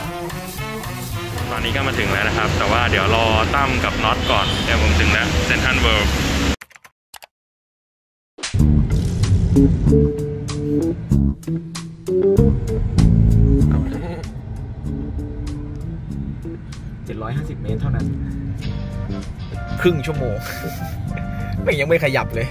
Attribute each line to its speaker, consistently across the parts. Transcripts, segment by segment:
Speaker 1: ตอนนี้ก็มาถึงแล้วนะครับแต่ว่าเดี๋ยวรอตั้มกับน็อตก่อนเดี๋ยวผมถึงแล้วเซ็นทรัลเวิลด์
Speaker 2: 750 เมตรเท่านั้นครึ่งชั่วโมง ยังไม่ขยับเลย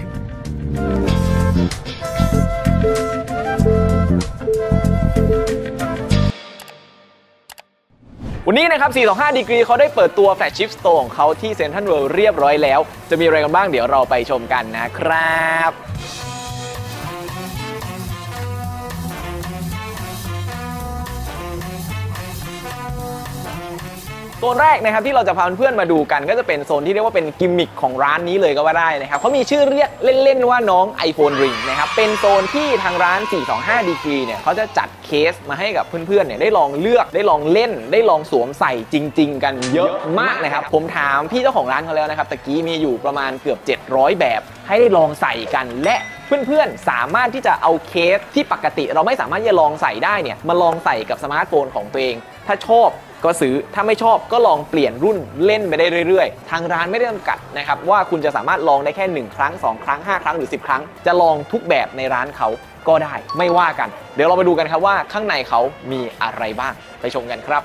Speaker 2: วันนี้นะครับ 425 ดีกรีเขาได้เปิดตัวแฟลชชิพสโตร์ของเขาที่เซ็นทรัลเวิลด์เรียบร้อยแล้วจะมีอะไรกันบ้างเดี๋ยวเราไปชมกันนะครับโซนแรกนะครับที่เราจะพาเพื่อนๆมาดูกันก็จะเป็นโซนที่เรียกว่าเป็นกิมมิคของร้านนี้เลยก็ว่าได้นะครับเขามีชื่อเรียกเล่นๆว่าน้อง iPhone Ring นะครับเป็นโซนที่ทางร้าน 425 ดีกรีเนี่ยเขาจะจัดเคสมาให้กับเพื่อนๆเนี่ยได้ลองเลือกได้ลองเล่นได้ลองสวมใส่จริงๆกันเยอะมากนะครับผมถามพี่เจ้าของร้านเขาแล้วนะครับตะกี้มีอยู่ประมาณเกือบ700แบบให้ได้ลองใส่กันและเพื่อนๆสามารถที่จะเอาเคสที่ปกติเราไม่สามารถจะลองใส่ได้เนี่ยมาลองใส่กับสมาร์ทโฟนของตัวเองถ้าชอบก็ซื้อถ้าไม่ชอบก็ลองเปลี่ยนรุ่นเล่นไปได้เรื่อยๆทางร้านไม่ได้จำกัดนะครับว่าคุณจะสามารถลองได้แค่1ครั้ง2ครั้ง5ครั้งหรือ10ครั้งจะลองทุกแบบในร้านเขาก็ได้ไม่ว่ากันเดี๋ยวเราไปดูกันครับว่าข้างในเขามีอะไรบ้างไปชมกันครับ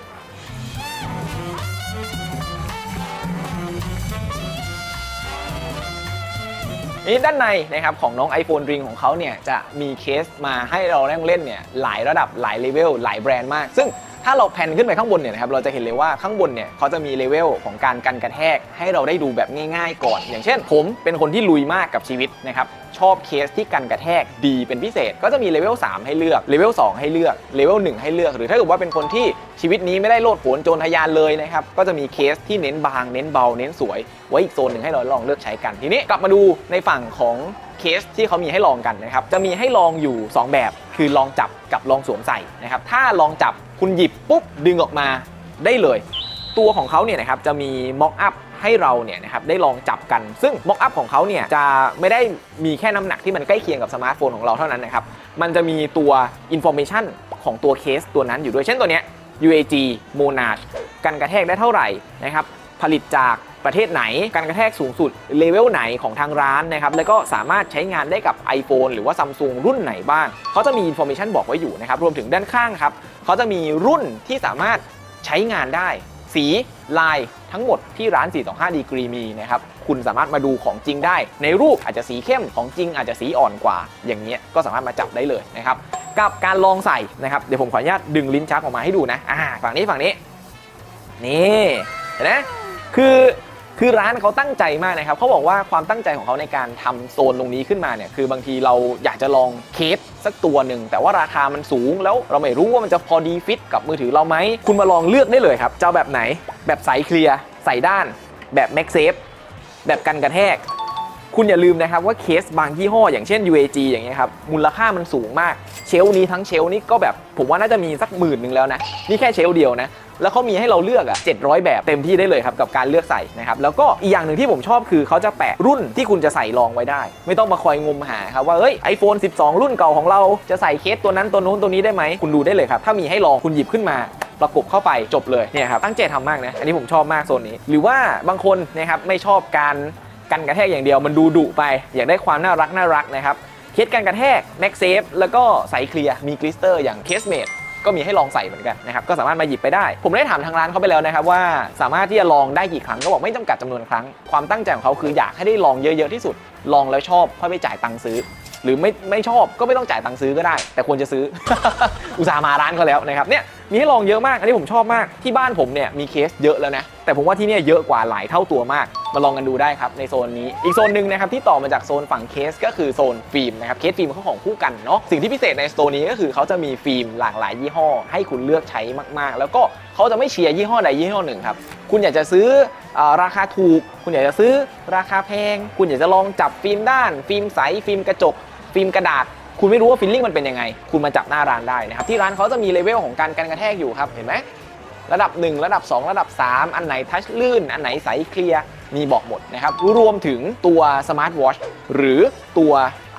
Speaker 2: นี่ด้านในนะครับของน้อง iPhone Ring ของเขาเนี่ยจะมีเคสมาให้เราเล่นเนี่ยหลายระดับหลายเลเวลหลายแบรนด์มากซึ่งถ้าเราแพนขึ้นไปข้างบนเนี่ยนะครับเราจะเห็นเลยว่าข้างบนเนี่ยเขาจะมีเลเวลของการกันกระแทกให้เราได้ดูแบบง่ายๆก่อนอย่างเช่นผมเป็นคนที่ลุยมากกับชีวิตนะครับชอบเคสที่กันกระแทกดีเป็นพิเศษก็จะมีเลเวล3ให้เลือกเลเวล2ให้เลือกเลเวล1ให้เลือกหรือถ้าเกิดว่าเป็นคนที่ชีวิตนี้ไม่ได้โลดโผนโจรทะยานเลยนะครับก็จะมีเคสที่เน้นบางเน้นเบาเน้นสวยไว้อีกโซนหนึ่งให้เราลองเลือกใช้กันทีนี้กลับมาดูในฝั่งของเคสที่เขามีให้ลองกันนะครับจะมีให้ลองอยู่2แบบคือลองจับกับลองสวมใส่นะครับถ้าลองจับคุณหยิบปุ๊บดึงออกมาได้เลยตัวของเขาเนี่ยนะครับจะมีม็อกอัพให้เราเนี่ยนะครับได้ลองจับกันซึ่งม็อกอัพของเขาเนี่ยจะไม่ได้มีแค่น้ำหนักที่มันใกล้เคียงกับสมาร์ทโฟนของเราเท่านั้นนะครับมันจะมีตัวอินโฟเมชันของตัวเคสตัวนั้นอยู่ด้วยเช่นตัวเนี้ย UAG Monarch กันกระแทกได้เท่าไหร่นะครับผลิตจากประเทศไหนการกระแทกสูงสุดเลเวลไหนของทางร้านนะครับแล้วก็สามารถใช้งานได้กับ iPhone หรือว่า Samsung รุ่นไหนบ้างเขาจะมีอินโฟเมชันบอกไว้อยู่นะครับรวมถึงด้านข้างครับเขาจะมีรุ่นที่สามารถใช้งานได้สีลายทั้งหมดที่ร้าน 425 ดีกรีมีนะครับคุณสามารถมาดูของจริงได้ในรูปอาจจะสีเข้มของจริงอาจจะสีอ่อนกว่าอย่างเงี้ยก็สามารถมาจับได้เลยนะครับกับการลองใส่นะครับเดี๋ยวผมขออนุญาตดึงลิ้นชักออกมาให้ดูนะฝั่งนี้นี่เห็นไหมคือร้านเขาตั้งใจมากนะครับเขาบอกว่าความตั้งใจของเขาในการทำโซนตรงนี้ขึ้นมาเนี่ยคือบางทีเราอยากจะลองเคสสักตัวหนึ่งแต่ว่าราคามันสูงแล้วเราไม่รู้ว่ามันจะพอดีฟิตกับมือถือเราไหมคุณมาลองเลือกได้เลยครับจะเอาแบบไหนแบบใสเคลียร์ใส่ด้านแบบแม็กเซฟแบบกันกระแทกคุณอย่าลืมนะครับว่าเคสบางยี่ห้ออย่างเช่น UAG อย่างเงี้ยครับมูลค่ามันสูงมากเชลนี้ทั้งเชลนี้ก็แบบผมว่าน่าจะมีสัก10,000แล้วนะนี่แค่เชลเดียวนะแล้วเขามีให้เราเลือก700แบบเต็มที่ได้เลยครับกับการเลือกใส่นะครับแล้วก็อีกอย่างหนึ่งที่ผมชอบคือเขาจะแปะรุ่นที่คุณจะใส่รองไว้ได้ไม่ต้องมาคอยงมหาครับว่าiPhone 12 รุ่นเก่าของเราจะใส่เคสตัวนั้นตัวนู้นตัวนี้ได้ไหมคุณดูได้เลยครับถ้ามีให้ลองคุณหยิบขึ้นมาประกบเข้าไปจบเลยเนี่ยครับตั้งใจทำมากนะอันนี้ผมชอบมากโซนนี้หรือว่าบางคนนะครับไม่ชอบการกันกระแทกอย่างเดียวมันดูดุไปอยากได้ความน่ารักนะครับเคสกันกระแทกแม็กเซฟแล้วก็ใสเคลียร์มีกลิสเตอร์อย่างเคสเมดก็มีให้ลองใส่เหมือนกันนะครับก็สามารถมาหยิบไปได้ผมได้ถามทางร้านเขาไปแล้วนะครับว่าสามารถที่จะลองได้กี่ครั้งก็บอกไม่จำกัดจำนวนครั้งความตั้งใจของเขาคืออยากให้ได้ลองเยอะๆที่สุดลองแล้วชอบค่อยไปจ่ายตังค์ซื้อหรือไม่ชอบก็ไม่ต้องจ่ายตังค์ซื้อก็ได้แต่ควรจะซื้อ อุตส่าห์มาร้านเขาแล้วนะครับเนี่ยมีให้ลองเยอะมากอันนี้ผมชอบมากที่บ้านผมเนี่ยมีเคสเยอะแล้วนะแต่ผมว่าที่นี่เยอะกว่าหลายเท่าตัวมากมาลองกันดูได้ครับในโซนนี้อีกโซนหนึ่งนะครับที่ต่อมาจากโซนฝั่งเคสก็คือโซนฟิล์มนะครับเคสฟิล์มเขาของคู่กันเนาะสิ่งที่พิเศษในโซนนี้ก็คือเขาจะมีฟิล์มหลากหลายยี่ห้อให้คุณเลือกใช้มากๆแล้วก็เขาจะไม่เชียร์ยี่ห้อใดยี่ห้อหนึ่งครับคุณอยากจะซื้อราคาถูกคุณอยากจะซื้อราคาแพงคุณอยากจะลองจับฟิล์มด้านฟิล์มใสฟิล์มกระจกฟิล์มกระดาษคุณไม่รู้ว่าฟีลลิ่งมันเป็นยังไงคุณมาจับหน้าร้านได้นะครับที่ร้านเขาจะมีเลเวลของการกันกระแทกอยู่ครับเห็นไหมระดับ1ระดับ2ระดับ3อันไหนทัชลื่นอันไหนใสเคลียร์มีบอกหมดนะครับรวมถึงตัวสมาร์ทวอทช์หรือตัว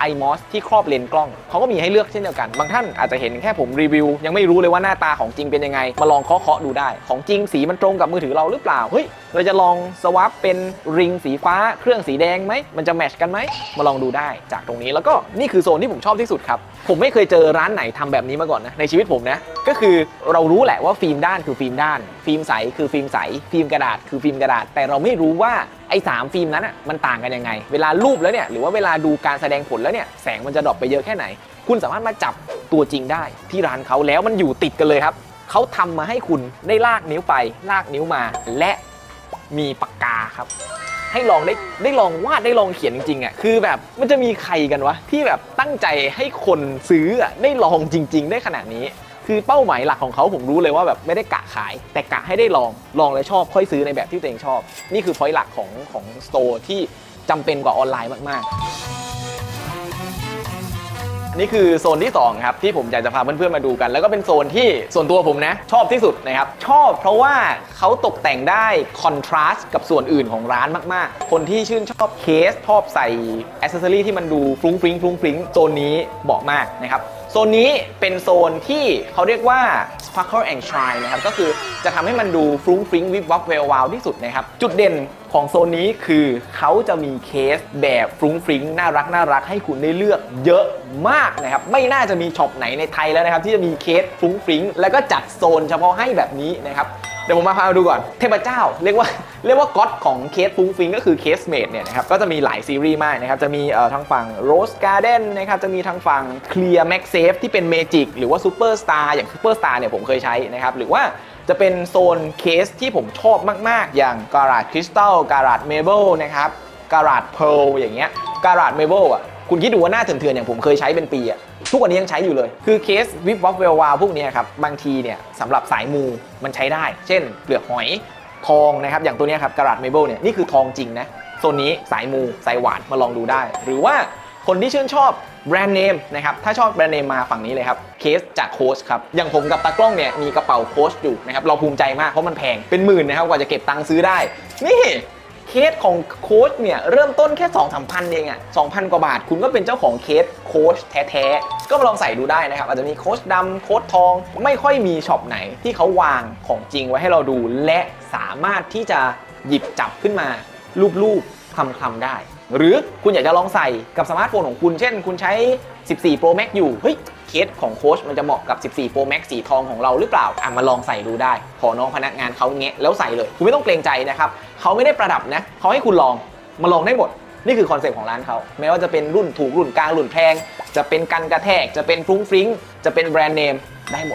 Speaker 2: iMOS ที่ครอบเลนส์กล้องเขาก็มีให้เลือกเช่นเดียวกันบางท่านอาจจะเห็นแค่ผมรีวิวยังไม่รู้เลยว่าหน้าตาของจริงเป็นยังไงมาลองเคาะดูได้ของจริงสีมันตรงกับมือถือเราหรือเปล่าเฮ้ยเราจะลองสวอปเป็นริงสีฟ้าเครื่องสีแดงไหมมันจะแมทช์กันไหมมาลองดูได้จากตรงนี้แล้วก็นี่คือโซนที่ผมชอบที่สุดครับผมไม่เคยเจอร้านไหนทำแบบนี้มาก่อนนะในชีวิตผมนะก็คือเรารู้แหละว่าฟิล์มด้านคือฟิล์มด้านฟิล์มใสคือฟิล์มใสฟิล์มกระดาษคือฟิล์มกระดาษแต่เราไม่รู้ว่าไอ้3ฟิล์มนั้นอ่ะมันต่างกันยังไงเวลารูปแล้วเนี่ยหรือว่าเวลาดูการแสดงผลแล้วเนี่ยแสงมันจะดรอปไปเยอะแค่ไหนคุณสามารถมาจับตัวจริงได้ที่ร้านเขาแล้วมันอยู่ติดกันเลยครับเขาทำมาให้คุณได้ลากนิ้วไปลากนิ้วมาและมีปากกาครับให้ลองได้ลองวาดได้ลองเขียนจริงๆอ่ะคือแบบมันจะมีใครกันวะที่แบบตั้งใจให้คนซื้อได้ลองจริงๆได้ขนาดนี้คือเป้าหมายหลักของเขาผมรู้เลยว่าแบบไม่ได้กะขายแต่กะให้ได้ลองแล้วชอบค่อยซื้อในแบบที่ตัวเองชอบนี่คือ point หลักของสโตร์ที่จำเป็นกว่าออนไลน์มากๆนี่คือโซนที่2ครับที่ผมอยากจะพาเพื่อนๆมาดูกันแล้วก็เป็นโซนที่ส่วนตัวผมนะชอบที่สุดนะครับชอบเพราะว่าเขาตกแต่งได้คอนทราสต์กับส่วนอื่นของร้านมากๆคนที่ชื่นชอบเคสชอบใส่แอคเซสซอรี่ที่มันดูฟรุ้งฟริ้งโซนนี้เหมาะมากนะครับโซนนี้เป็นโซนที่เขาเรียกว่า Sparkle and Shine นะครับก็คือจะทำให้มันดูฟรุ้งฟริ้งวิบวับแวววาวที่สุดนะครับจุดเด่นของโซนนี้คือเขาจะมีเคสแบบฟรุ้งฟริ้งน่ารักให้คุณได้เลือกเยอะมากนะครับไม่น่าจะมีช็อปไหนในไทยแล้วนะครับที่จะมีเคสฟรุ้งฟริ้งแล้วก็จัดโซนเฉพาะให้แบบนี้นะครับเดี๋ยวผมมาพามาดูก่อนเทพเจ้าเรียกว่าก็อดของเคสฟรุ้งฟริ้งก็คือเคสเมดเนี่ยนะครับก็จะมีหลายซีรีส์มากนะครับจะมีทางฝั่ง Rose Garden นะครับจะมีทางฝั่ง Clear MagSafe ที่เป็น Magic หรือว่า Superstar อย่าง Superstar เนี่ยผมเคยใช้นะครับหรือว่าจะเป็นโซนเคสที่ผมชอบมากๆอย่าง Garage Crystal Garage Marble นะครับ Garage Pearl อย่างเงี้ย Garage Marble อ่ะคุณคิดดูว่าหน้าเถื่อนๆอย่างผมเคยใช้เป็นปีอ่ะทุกวันนี้ยังใช้อยู่เลยคือเคสวิบวับเวลวาวพวกนี้ครับบางทีเนี่ยสำหรับสายมูมันใช้ได้เช่นเปลือกหอยทองนะครับอย่างตัวนี้ครับGarage Marbleเนี่ยนี่คือทองจริงนะโซนนี้สายมูสายหวานมาลองดูได้หรือว่าคนที่ชื่นชอบแบรนด์เนมนะครับถ้าชอบแบรนด์เนมมาฝั่งนี้เลยครับเคสจากโค้ชครับอย่างผมกับตากล้องเนี่ยมีกระเป๋าโค้ชอยู่นะครับเราภูมิใจมากเพราะมันแพงเป็นหมื่นนะครับกว่าจะเก็บตังค์ซื้อได้นี่เคสของโค้ชเนี่ยเริ่มต้นแค่ 2-3 พันเองอ่ะ 2,000 กว่าบาทคุณก็เป็นเจ้าของเคสโค้ชแท้ๆก็มาลองใส่ดูได้นะครับอาจจะมีโค้ชดำโค้ชทองไม่ค่อยมีช็อปไหนที่เขาวางของจริงไว้ให้เราดูและสามารถที่จะหยิบจับขึ้นมารูปๆคลำๆได้หรือคุณอยากจะลองใส่กับสมาร์ทโฟนของคุณเช่นคุณใช้14 Pro Max อยู่เฮ้ยเคสของโค้ชมันจะเหมาะกับ14 Pro Max สีทองของเราหรือเปล่ามาลองใส่ดูได้ขอน้องพนักงานเขาแงะแล้วใส่เลยคุณไม่ต้องเกรงใจนะครับเขาไม่ได้ประดับนะเขาให้คุณลองมาลองได้หมดนี่คือคอนเซ็ปต์ของร้านเขาไม่ว่าจะเป็นรุ่นถูกรุ่นกลางรุ่นแพงจะเป็นกันกระแทกจะเป็นฟรุ้งฟริ้งจะเป็นแบรนด์เนมได้หมด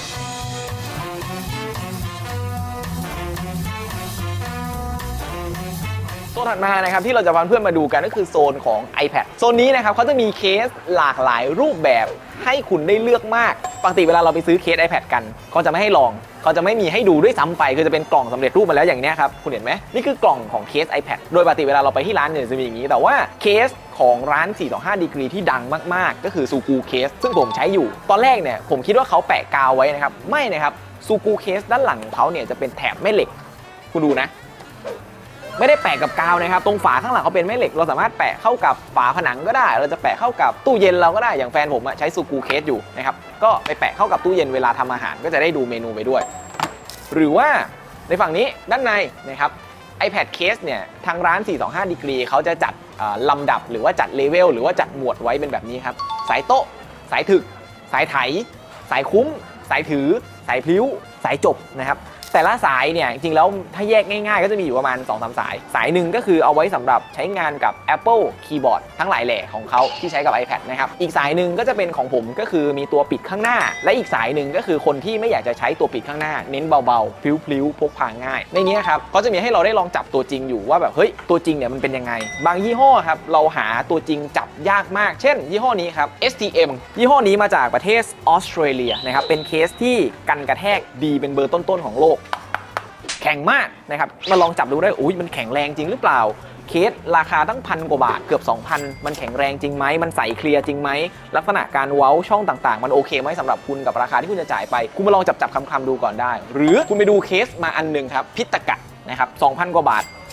Speaker 2: โซนถัดมานะครับที่เราจะพาเพื่อนมาดูกันก็คือโซนของ iPad โซนนี้นะครับเขาจะมีเคสหลากหลายรูปแบบให้คุณได้เลือกมากปกติเวลาเราไปซื้อเคส iPad กันเขาจะไม่ให้ลองเขาจะไม่มีให้ดูด้วยซ้ำไปคือจะเป็นกล่องสำเร็จรูปมาแล้วอย่างนี้ครับคุณเห็นไหมนี่คือกล่องของเคส iPad โดยปกติเวลาเราไปที่ร้านเนี่ยจะมีอย่างนี้แต่ว่าเคสของร้าน 425 ดีกรีที่ดังมากๆก็คือซูกูเคสซึ่งผมใช้อยู่ตอนแรกเนี่ยผมคิดว่าเขาแปะกาวไว้นะครับไม่นะครับซูกูเคสด้านหลังของเขาเนี่ยจะเป็นแถบแม่เหล็กคุณดูนะไม่ได้แปะกับกาวนะครับตรงฝาข้างหลังเขาเป็นแม่เหล็กเราสามารถแปะเข้ากับฝาผนังก็ได้เราจะแปะเข้ากับตู้เย็นเราก็ได้อย่างแฟนผมใช้ซูกูเคสอยู่นะครับก็ไปแปะเข้ากับตู้เย็นเวลาทำอาหารก็จะได้ดูเมนูไปด้วยหรือว่าในฝั่งนี้ด้านในนะครับ iPad case เนี่ยทางร้าน 425 ดีกรีเขาจะจัดลำดับหรือว่าจัดเลเวลหรือว่าจัดหมวดไว้เป็นแบบนี้ครับสายโต๊ะสายถึกสายไถสายคุ้มสายถือสายพลิ้วสายจบนะครับแต่ละสายเนี่ยจริงๆแล้วถ้าแยกง่ายๆก็จะมีอยู่ประมาณ 2-3 สายหนึ่งก็คือเอาไว้สำหรับใช้งานกับ Apple Keyboard ทั้งหลายแหล่ของเขาที่ใช้กับ iPad นะครับอีกสายหนึ่งก็จะเป็นของผมก็คือมีตัวปิดข้างหน้าและอีกสายหนึ่งก็คือคนที่ไม่อยากจะใช้ตัวปิดข้างหน้าเน้นเบาๆพลิ้วๆพกพาง่ายในนี้ครับก็จะมีให้เราได้ลองจับตัวจริงอยู่ว่าแบบเฮ้ยตัวจริงเนี่ยมันเป็นยังไงบางยี่ห้อครับเราหาตัวจริงจับยากมากเช่นยี่ห้อนี้ครับ STM ยี่ห้อนี้มาจากประเทศออสเตรเลียนะครับเป็นเคสที่กันกระแทกดีเป็นเบอร์ต้นๆของโลกแข็งมากนะครับมาลองจับดูได้อุ้ยมันแข็งแรงจริงหรือเปล่าเคสราคาตั้ง1,000 กว่าบาทเกือบ 2,000 มันแข็งแรงจริงไหมมันใสเคลียร์จริงไหมลักษณะการเว้าช่องต่างๆมันโอเคไหมสำหรับคุณกับราคาที่คุณจะจ่ายไปคุณมาลองจับคำๆดูก่อนได้หรือคุณไปดูเคสมาอันนึงครับพิตกะนะครับ 2,000 กว่าบาท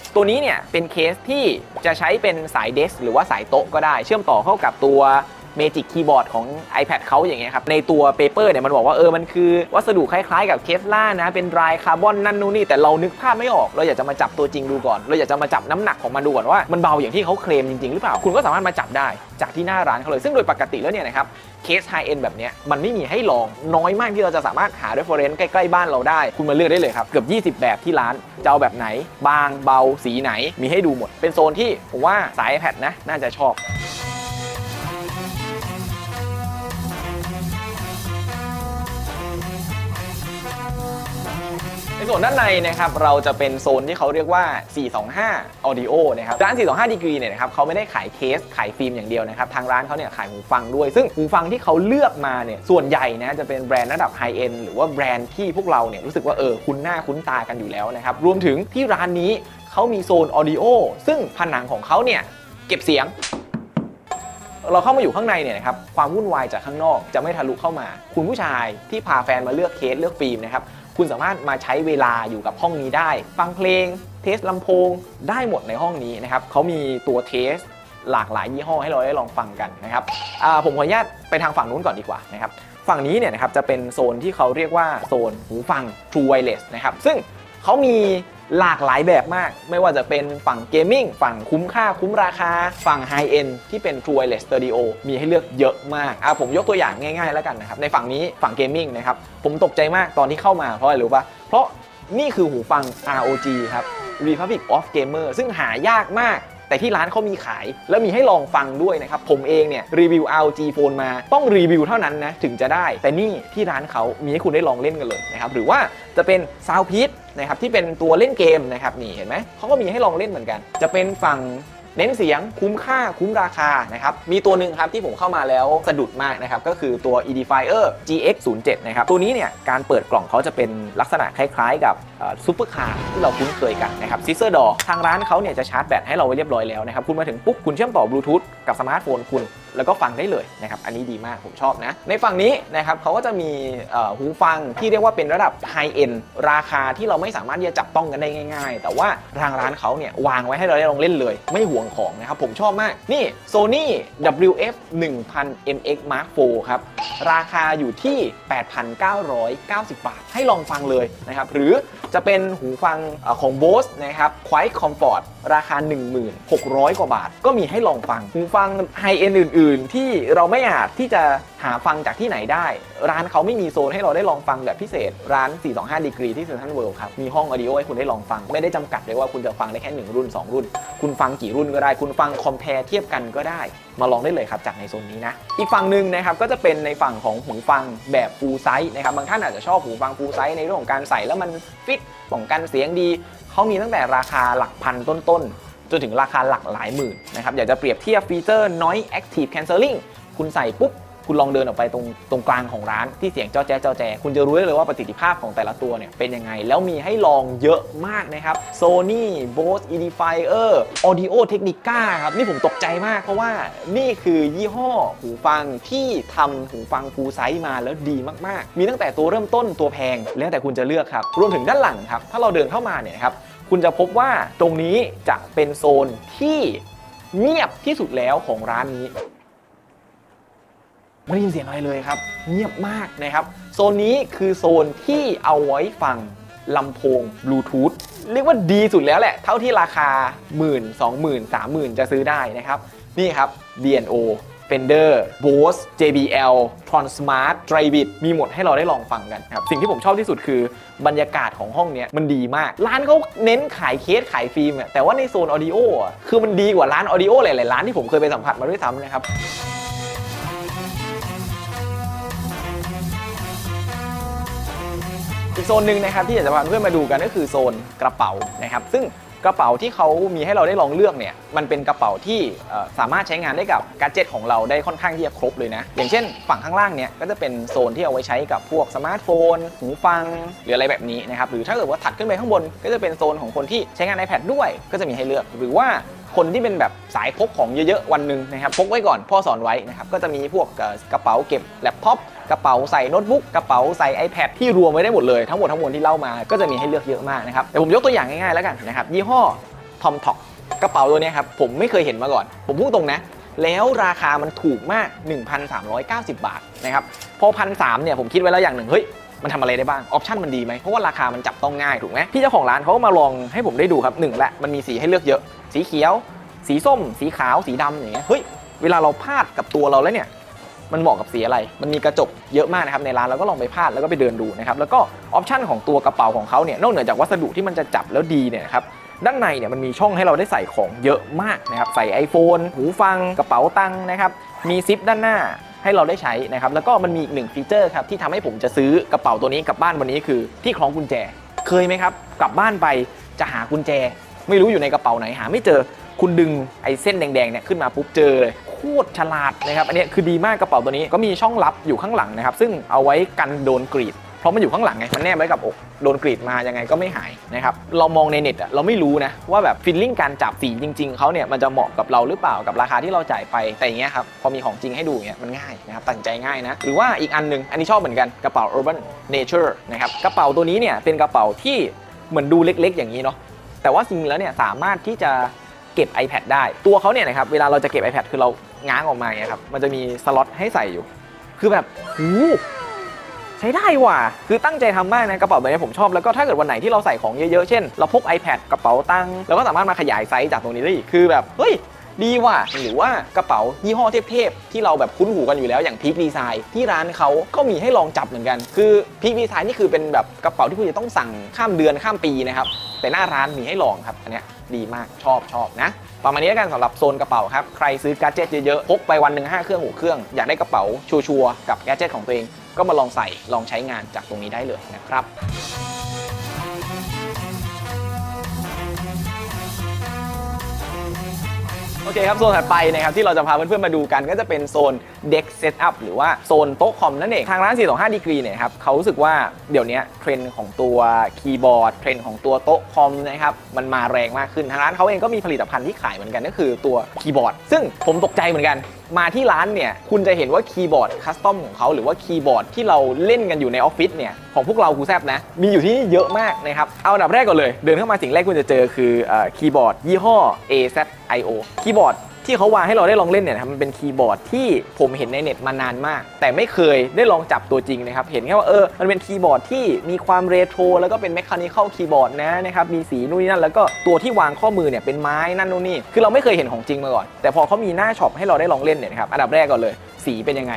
Speaker 2: ตัวนี้เนี่ยเป็นเคสที่จะใช้เป็นสายเดสหรือว่าสายโต๊ะก็ได้เชื่อมต่อเข้ากับตัว Magic Keyboard ของ iPad เขาอย่างเงี้ยครับในตัวเปเปอร์เนี่ยมันบอกว่ามันคือวัสดุคล้ายๆกับเคสล่านะเป็นดรายคาร์บอนนั่นนู่นนี่แต่เรานึกภาพไม่ออกเราอยากจะมาจับตัวจริงดูก่อนเราอยากจะมาจับน้ำหนักของมันดูก่อนว่ามันเบาอย่างที่เขาเคลมจริงๆหรือเปล่าคุณก็สามารถมาจับได้จากที่หน้าร้านเขาเลยซึ่งโดยปกติแล้วเนี่ยนะครับเคสไฮเอ็นแบบนี้มันไม่มีให้ลองน้อยมากที่เราจะสามารถหา reference ใกล้ๆบ้านเราได้คุณมาเลือกได้เลยครับเกือบ20แบบที่ร้านจะเอาแบบไหนบางเบาสีไหนมีให้ดูหมดเป็นโซนที่ผมว่าสาย iPad นะน่าจะชอบในส่วนด้านในนะครับเราจะเป็นโซนที่เขาเรียกว่า 425 Audio นะครับร้าน 425 Degree เนี่ยนะครับเขาไม่ได้ขายเคสขายฟิล์มอย่างเดียวนะครับทางร้านเขาเนี่ยขายหูฟังด้วยซึ่งหูฟังที่เขาเลือกมาเนี่ยส่วนใหญ่นะจะเป็นแบรนด์ระดับไฮเอ็นหรือว่าแบรนด์ที่พวกเราเนี่ยรู้สึกว่าคุ้นหน้าคุ้นตากันอยู่แล้วนะครับรวมถึงที่ร้านนี้เขามีโซน Audio ซึ่งผนังของเขาเนี่ยเก็บเสียงเราเข้ามาอยู่ข้างในเนี่ยนะครับความวุ่นวายจากข้างนอกจะไม่ทะลุเข้ามาคุณผู้ชายที่พาแฟนมาเลือกเคสเลือกฟิล์มนะครับคุณสามารถมาใช้เวลาอยู่กับห้องนี้ได้ฟังเพลงเทสลำโพงได้หมดในห้องนี้นะครับเขามีตัวเทสหลากหลายยี่ห้อให้เราได้ลองฟังกันนะครับผมขออนุญาตไปทางฝั่งนู้นก่อนดีกว่านะครับฝั่งนี้เนี่ยนะครับจะเป็นโซนที่เขาเรียกว่าโซนหูฟัง True Wireless นะครับซึ่งเขามีหลากหลายแบบมากไม่ว่าจะเป็นฝั่งเกมมิ่งฝั่งคุ้มค่าคุ้มราคาฝั่งไฮเอ็นที่เป็น True Wireless Stereo มีให้เลือกเยอะมากผมยกตัวอย่างง่ายๆแล้วกันนะครับในฝั่งนี้ฝั่งเกมมิ่งนะครับผมตกใจมากตอนที่เข้ามาเพราะอะไรรู้ป่ะเพราะนี่คือหูฟัง ROG ครับ Republic of Gamer ซึ่งหายากมากแต่ที่ร้านเขามีขายแล้วมีให้ลองฟังด้วยนะครับผมเองเนี่ยรีวิว ROG Phone มาต้องรีวิวเท่านั้นนะถึงจะได้แต่นี่ที่ร้านเขามีให้คุณได้ลองเล่นกันเลยนะครับหรือว่าจะเป็น Soundpeak นะครับที่เป็นตัวเล่นเกมนะครับนี่เห็นไหมเขาก็มีให้ลองเล่นเหมือนกันจะเป็นฝั่งเน้นเสียงคุ้มค่าคุ้มราคานะครับมีตัวหนึ่งครับที่ผมเข้ามาแล้วสะดุดมากนะครับก็คือตัว Edifier GX07 นะครับตัวนี้เนี่ยการเปิดกล่องเขาจะเป็นลักษณะคล้ายๆกับซุปเปอร์คาร์ที่เราคุ้นเคยกันนะครับซิสเตอร์ดอทางร้านเขาเนี่ยจะชาร์จแบตให้เราไว้เรียบร้อยแล้วนะครับคุณมาถึงปุ๊บคุณเชื่อมต่อบลูทูธกับสมาร์ทโฟนคุณแล้วก็ฟังได้เลยนะครับอันนี้ดีมากผมชอบนะในฝั่งนี้นะครับเขาก็จะมีหูฟังที่เรียกว่าเป็นระดับไฮเอ็นราคาที่เราไม่สามารถที่จะจับต้องกันได้ง่ายๆแต่ว่าทางร้านเขาเนี่ยวางไว้ให้เราได้ลองเล่นเลยไม่ห่วงของนะครับผมชอบมากนี่ Sony WF 1000 MX Mark IV ครับราคาอยู่ที่ 8,990 บาทให้ลองฟังเลยนะครับหรือจะเป็นหูฟังของ Bose นะครับ Quiet Comfort ราคา 16,000 กว่าบาทก็มีให้ลองฟังหูฟังไฮเอ็นอื่นๆที่เราไม่อาจที่จะหาฟังจากที่ไหนได้ร้านเขาไม่มีโซนให้เราได้ลองฟังแบบพิเศษร้าน 425 Degree ที่ Central World ครับมีห้อง Audio ให้คุณได้ลองฟังไม่ได้จำกัดเลยว่าคุณจะฟังได้แค่1รุ่น2รุ่นคุณฟังกี่รุ่นก็ได้คุณฟัง compare เทียบกันก็ได้มาลองได้เลยครับจากในโซนนี้นะอีกฝั่งหนึ่งนะครับก็จะเป็นในฝั่งของหูฟังแบบ full size นะครับบางท่านอาจจะชอบหูฟัง full size ในเรื่องของการใส่แล้วมันฟิตป้องกันเสียงดีเขามีตั้งแต่ราคาหลักพันต้นๆจนถึงราคาหลักหลายหมื่นนะครับอยากจะเปรียบเทียบฟีเจอร์ Noise Active Cancelling คุณใส่ปุ๊บคุณลองเดินออกไปตรงกลางของร้านที่เสียงเจ้าแจ๊คุณจะรู้ได้เลยว่าประสิทธิภาพของแต่ละตัวเนี่ยเป็นยังไงแล้วมีให้ลองเยอะมากนะครับ Sony Bose Edifier Audio Technica ครับนี่ผมตกใจมากเพราะว่านี่คือยี่ห้อหูฟังที่ทำหูฟัง full size มาแล้วดีมากๆมีตั้งแต่ตัวเริ่มต้นตัวแพงแล้วแต่คุณจะเลือกครับรวมถึงด้านหลังครับถ้าเราเดินเข้ามาเนี่ยครับคุณจะพบว่าตรงนี้จะเป็นโซนที่เงียบที่สุดแล้วของร้านนี้ไม่ได้ยินเสียงอะไรเลยครับเงียบมากนะครับโซนนี้คือโซนที่เอาไว้ฟังลำโพงบลูทูธเรียกว่าดีสุดแล้วแหละเท่าที่ราคา 10,000 20,000 30,000 จะซื้อได้นะครับนี่ครับ B&O Fender Bose JBL Transmart Dryvit มีหมดให้เราได้ลองฟังกันครับสิ่งที่ผมชอบที่สุดคือบรรยากาศของห้องนี้มันดีมากร้านเขาเน้นขายเคสขายฟิล์มแต่ว่าในโซนออดิโอคือมันดีกว่าร้านออดิโอหลายๆร้านที่ผมเคยไปสัมผัสมาด้วยซ้ำนะครับอีกโซนหนึ่งนะครับที่อยากจะพาเพื่อนมาดูกันก็คือโซนกระเป๋านะครับซึ่งกระเป๋าที่เขามีให้เราได้ลองเลือกเนี่ยมันเป็นกระเป๋าที่สามารถใช้งานได้กับแกดเจ็ตของเราได้ค่อนข้างที่จะครบเลยนะอย่างเช่นฝั่งข้างล่างเนี่ยก็จะเป็นโซนที่เอาไว้ใช้กับพวกสมาร์ทโฟนหูฟังหรืออะไรแบบนี้นะครับหรือถ้าเกิดว่าถัดขึ้นไปข้างบนก็จะเป็นโซนของคนที่ใช้งาน iPad ด้วยก็จะมีให้เลือกหรือว่าคนที่เป็นแบบสายพกของเยอะๆวันหนึ่งนะครับพกไว้ก่อนพ่อสอนไว้นะครับก็จะมีพวกกระเป๋าเก็บแล็ปท็อปกระเป๋าใส่โน้ตบุ๊กกระเป๋าใส่ iPad ที่รวมไว้ได้หมดเลยทั้งหมดที่เล่ามาก็จะมีให้เลือกเยอะมากนะครับแต่ผมยกตัวอย่างง่ายๆแล้วกันนะครับยี่ห้อทอมท็อกกระเป๋าตัวนี้ครับผมไม่เคยเห็นมาก่อนผมพูดตรงนะแล้วราคามันถูกมาก 1,390 บาทนะครับพอ1,300เนี่ยผมคิดไว้แล้วอย่างหนึ่งเฮ้ยมันทำอะไรได้บ้างออปชั่นมันดีไหมเพราะว่าราคามันจับต้องง่ายถูกไหมพี่เจ้าของร้านเขาก็มาลองให้ผมได้ดูครับ1ละมันมีสีให้เลือกเยอะสีเขียวสีส้มสีขาวสีดำอย่างเงี้ยเฮ้ยเวลาเราพาดกับตัวเราแล้วเนี่ยมันเหมาะกับสีอะไรมันมีกระจกเยอะมากนะครับในร้านเราก็ลองไปพาดแล้วก็ไปเดินดูนะครับแล้วก็ออปชั่นของตัวกระเป๋าของเขาเนี่ยนอกเหนือจากวัสดุที่มันจะจับแล้วดีเนี่ยครับด้านในเนี่ยมันมีช่องให้เราได้ใส่ของเยอะมากนะครับใส่ iPhone หูฟังกระเป๋าตังค์นะครับมีซิปด้านหน้าให้เราได้ใช้นะครับแล้วก็มันมีอีก1ฟีเจอร์ครับที่ทำให้ผมจะซื้อกระเป๋าตัวนี้กลับบ้านวันนี้คือที่คล้องกุญแจเคยไหมครับกลับบ้านไปจะหากุญแจไม่รู้อยู่ในกระเป๋าไหนหาไม่เจอคุณดึงไอ้เส้นแดงๆเนี่ยขึ้นมาปุ๊บเจอเลยโคตรฉลาดนะครับอันนี้คือดีมากกระเป๋าตัวนี้ก็มีช่องลับอยู่ข้างหลังนะครับซึ่งเอาไว้กันโดนกรีดเพราะมันอยู่ข้างหลังไงมันแนบไว้กับอกโดนกรีดมายังไงก็ไม่หายนะครับเรามองในเน็ตเราไม่รู้นะว่าแบบฟีลลิ่งการจับสีจริงๆเขาเนี่ยมันจะเหมาะกับเราหรือเปล่ากับราคาที่เราจ่ายไปแต่อย่างเงี้ยครับพอมีของจริงให้ดูเนี่ยมันง่ายนะครับตัดสินใจง่ายนะหรือว่าอีกอันนึงอันนี้ชอบเหมือนกันกระเป๋า Urban Nature นะครับกระเป๋าตัวนี้เนี่ยเป็นกระเป๋าที่เหมือนดูเล็กๆอย่างนี้เนาะแต่ว่าจริงแล้วเนี่ยสามารถที่จะเก็บ iPad ได้ตัวเขาเนี่ยนะครับเวลาเราจะเก็บ iPad คือเราง้างออกมาเนี่ยครับมันจะมีสล็อตให้ใส่อยู่คือแบบใช้ได้ว่ะคือตั้งใจทำมากนะกระเป๋าตัวนี้ผมชอบแล้วก็ถ้าเกิดวันไหนที่เราใส่ของเยอะๆเช่นเราพก iPad กระเป๋าตังค์เราก็สามารถมาขยายไซส์จากตรงนี้ได้อีกคือแบบเฮ้ยดีว่ะหรือว่ากระเป๋ายี่ห้อเทพๆที่เราแบบคุ้นหูกันอยู่แล้วอย่างพีคดีไซน์ที่ร้านเขาก็มีให้ลองจับเหมือนกันคือพีคดีไซน์นี่คือเป็นแบบกระเป๋าที่คุณจะต้องสั่งข้ามเดือนข้ามปีนะครับแต่หน้าร้านมีให้ลองครับอันนี้ดีมากชอบนะประมาณนี้กันสำหรับโซนกระเป๋าครับใครซื้อแกดเจ็ตเยอะๆพกไปวันหนึ่ง5 เครื่อง6 เครื่องอยากได้กระเป๋าชัวร์กับแกดเจ็ตของตัวเองก็มาลองใส่ลองใช้งานจากตรงนี้ได้เลยนะครับโอเคครับโซนถัดไปนะครับที่เราจะพาเพื่อนๆมาดูกันก็จะเป็นโซน Deck Setup หรือว่าโซนโต๊ะคอมนั่นเองทางร้าน425 ดีกรีเนี่ยครับเขารู้สึกว่าเดี๋ยวนี้เทรนด์ของตัวคีย์บอร์ดเทรนด์ของตัวโต๊ะคอมนะครับมันมาแรงมากขึ้นทางร้านเขาเองก็มีผลิตภัณฑ์ที่ขายเหมือนกันก็คือตัวคีย์บอร์ดซึ่งผมตกใจเหมือนกันมาที่ร้านเนี่ยคุณจะเห็นว่าคีย์บอร์ดคัสตอมของเขาหรือว่าคีย์บอร์ดที่เราเล่นกันอยู่ในออฟฟิศเนี่ยของพวกเราคูแซบนะมีอยู่ที่นี่เยอะมากนะครับเอาอันดับแรกก่อนเลยเดินเข้ามาสิ่งแรกคุณจะเจอคือคีย์บอร์ดยี่ห้อ AZIO คีย์บอร์ดที่เขาวางให้เราได้ลองเล่นเนี่ยนะครับมันเป็นคีย์บอร์ดที่ผมเห็นในเน็ตมานานมากแต่ไม่เคยได้ลองจับตัวจริงนะครับเห็นแค่ว่ามันเป็นคีย์บอร์ดที่มีความเรโทรแล้วก็เป็นแมคคานิคอลคีย์บอร์ดนะครับมีสีนู่นนี่นั่นแล้วก็ตัวที่วางข้อมือเนี่ยเป็นไม้นั่นนู่นนี่คือเราไม่เคยเห็นของจริงมาก่อนแต่พอเขามีหน้าช็อปให้เราได้ลองเล่นเนี่ยครับอันดับแรกก่อนเลยสีเป็นยังไง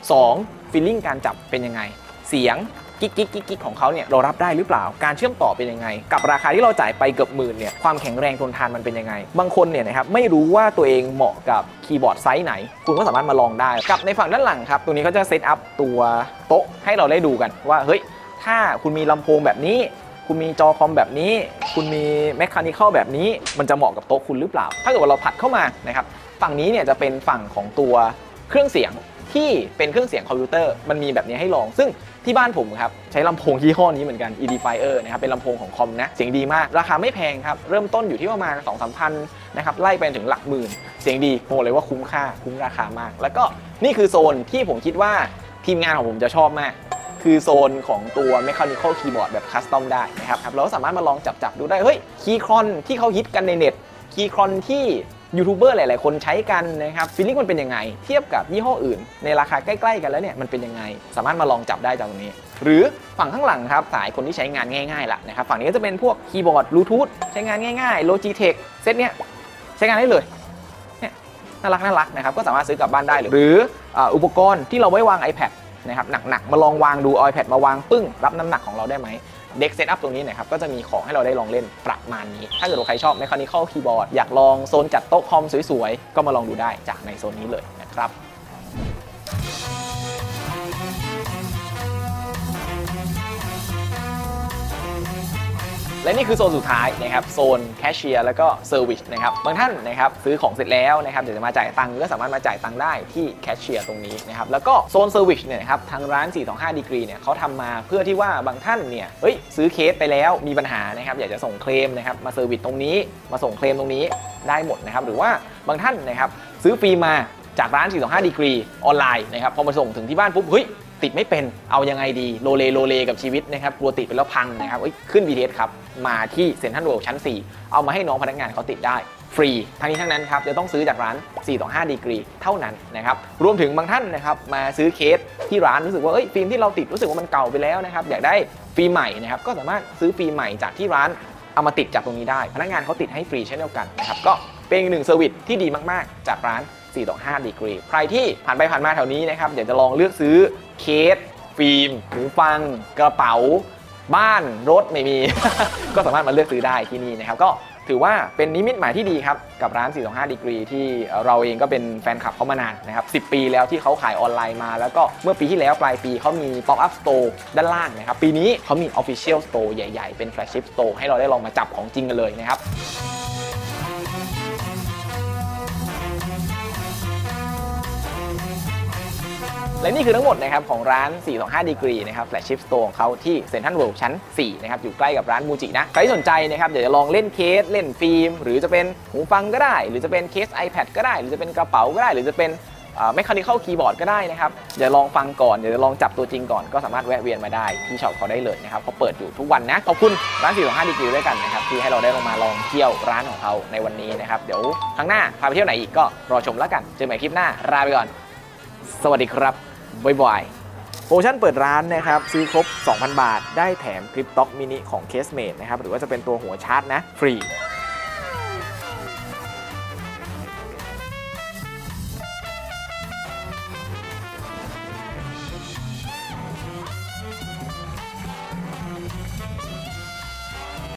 Speaker 2: 2ฟีลลิ่งการจับเป็นยังไงเสียงกิ๊กของเขาเนี่ยเรารับได้หรือเปล่าการเชื่อมต่อเป็นยังไงกับราคาที่เราจ่ายไปเกือบหมื่นเนี่ยความแข็งแรงทนทานมันเป็นยังไงบางคนเนี่ยนะครับไม่รู้ว่าตัวเองเหมาะกับคีย์บอร์ดไซส์ไหนคุณก็สามารถมาลองได้กับในฝั่งด้านหลังครับตรงนี้เขาจะเซตอัพตัวโต๊ะให้เราได้ดูกันว่าเฮ้ยถ้าคุณมีลำโพงแบบนี้คุณมีจอคอมแบบนี้คุณมีแมคคานิคอลแบบนี้มันจะเหมาะกับโต๊ะคุณหรือเปล่าถ้าเกิดว่าเราผัดเข้ามานะครับฝั่งนี้เนี่ยจะเป็นฝั่งของตัวเครื่องเสียงที่เป็นเครื่องเสียงคอมพิวเตอร์มันมีแบบนี้ให้ลองซึ่งที่บ้านผมครับใช้ลำโพงยี่ห้อนี้เหมือนกัน Edifier นะครับเป็นลำโพงของคอมนะเสียงดีมากราคาไม่แพงครับเริ่มต้นอยู่ที่ประมาณ 2-3 พันนะครับไล่ไปถึงหลักหมื่นเสียงดีบอกเลยว่าคุ้มค่าคุ้มราคามากแล้วก็นี่คือโซนที่ผมคิดว่าทีมงานของผมจะชอบมากคือโซนของตัว Mechanical Keyboard แบบคัสตอมได้นะครับเราสามารถมาลองจับดูได้เฮ้ยคีย์ครอนที่เขาฮิตกันในเน็ตคีย์ครอนที่ยูทูบเบอร์หลายๆคนใช้กันนะครับฟีลลิ่งมันเป็นยังไงเทียบกับยี่ห้ออื่นในราคาใกล้ๆกันแล้วเนี่ยมันเป็นยังไงสามารถมาลองจับได้จากตรงนี้หรือฝั่งข้างหลังครับสายคนที่ใช้งานง่ายๆละนะครับฝั่งนี้ก็จะเป็นพวกคีย์บอร์ดบลูทูธใช้งานง่ายๆ Logitech เซตเนี้ยใช้งานได้เลยเนี่ยน่ารักนะครับก็สามารถซื้อกลับบ้านได้เลยหรืออุปกรณ์ที่เราไว้วาง iPad นะครับหนักๆมาลองวางดู iPad มาวางปึ้งรับน้ำหนักของเราได้ไหมเด็กเซตอัพตรงนี้นะครับก็จะมีของให้เราได้ลองเล่นประมาณนี้ถ้าเกิดว่าใครชอบ Mechanical Keyboard อยากลองโซนจัดโต๊ะคอมสวยๆก็มาลองดูได้จากในโซนนี้เลยนะครับและนี่คือโซนสุดท้ายนะครับโซนแคชเชียร์แล้วก็เซอร์วิสนะครับบางท่านนะครับซื้อของเสร็จแล้วนะครับเดี๋ยวจะมาจ่ายตังค์ก็สามารถมาจ่ายตังค์ได้ที่แคชเชียร์ตรงนี้นะครับแล้วก็โซนเซอร์วิสเนี่ยนะครับทางร้าน425 ดีกรีเนี่ยเขาทำมาเพื่อที่ว่าบางท่านเนี่ยซื้อเคสไปแล้วมีปัญหานะครับอยากจะส่งเคลมนะครับมาเซอร์วิสตรงนี้มาส่งเคลมตรงนี้ได้หมดนะครับหรือว่าบางท่านนะครับซื้อฟรีมาจากร้าน425 ดีกรีออนไลน์นะครับพอมาส่งถึงที่บ้านปุ๊บติดไม่เป็นเอายังไงดีโลเลกับชีวิตนะครับกลัวติดไปแล้วพังนะครับขึ้น BTS ครับมาที่เซ็นทรัลเวิลด์ชั้น 4เอามาให้น้องพนักงานเขาติดได้ฟรีทั้งนี้ทั้งนั้นครับจะต้องซื้อจากร้าน425ดีกรีเท่านั้นนะครับรวมถึงบางท่านนะครับมาซื้อเคสที่ร้านรู้สึกว่าฟิล์มที่เราติดรู้สึกว่ามันเก่าไปแล้วนะครับอยากได้ฟิล์มใหม่นะครับก็สามารถซื้อฟิล์มใหม่จากที่ร้านเอามาติดจากตรงนี้ได้พนักงานเขาติดให้ฟรีเช่นเดียวกันนะครับก็เป็นอีกหนึ่งเซอร์วิสที่ดีมากๆจากร้าน425ดีกรีใครที่ผ่านไปผ่านมาแถวนี้นะครับอยากจะลองเลือกซื้อเคสฟิล์มหูฟังกระเป๋าบ้านรถไม่มี ก็สามารถมาเลือกซื้อได้ที่นี่นะครับก็ถือว่าเป็นนิมิตหมายที่ดีครับกับร้าน425ดีกรีที่เราเองก็เป็นแฟนคลับเขามานานนะครับ10 ปีแล้วที่เขาขายออนไลน์มาแล้วก็เมื่อปีที่แล้วปลายปีเขามี Pop Up Store ด้านล่างนะครับปีนี้เขามี Official Store ใหญ่ๆเป็น Flagship Store ให้เราได้ลองมาจับของจริงกันเลยนะครับและนี่คือทั้งหมดนะครับของร้าน425ดีกรีนะครับแฟลชชิพสโตร์ของเขาที่เซ็นทรัลเวิลด์ชั้น 4นะครับอยู่ใกล้กับร้านมูจินะใครที่สนใจนะครับอยากจะลองเล่นเคสเล่นฟิล์มหรือจะเป็นหูฟังก็ได้หรือจะเป็นเคส iPad ก็ได้หรือจะเป็นกระเป๋าก็ได้หรือจะเป็นMechanical Keyboard ก็ได้นะครับเดี๋ยวลองฟังก่อนเดี๋ยวลองจับตัวจริงก่อนก็สามารถแวะเวียนมาได้ที่ช็อปเขาได้เลยนะครับเขาเปิดอยู่ทุกวันนะขอบคุณร้าน425ดีกรีด้วยกันนะครับที่ให้เราได้ลงมาลองเที่ยวร้านของเขาในวันนี้นะครับเดี๋ยวครั้งหน้าพาไปเที่ยวไหนอีกก็รอชมแล้วกันเจอกันใหม่คลิปหน้าลาไปก่อนสวัสดีครับบ่อยๆโปรโมชั่นเปิดร้านนะครับซื้อครบ 2,000 บาทได้แถมคลิปต็อกมินิของ Casemate นะครับหรือว่าจะเป็นตัวหัวชาร์จนะฟรี